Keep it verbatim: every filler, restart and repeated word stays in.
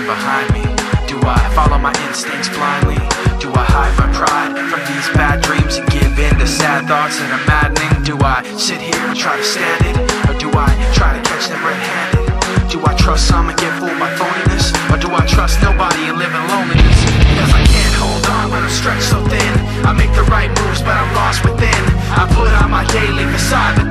behind me? Do I follow my instincts blindly? Do I hide my pride from these bad dreams and give in to sad thoughts that are maddening? Do I sit here and try to stand it? Or do I try to catch them red-handed? Do I trust some and get fooled by phoniness? Or do I trust nobody and live in loneliness? Because I can't hold on when I'm stretched so thin. I make the right moves but I'm lost within. I put on my daily facade, but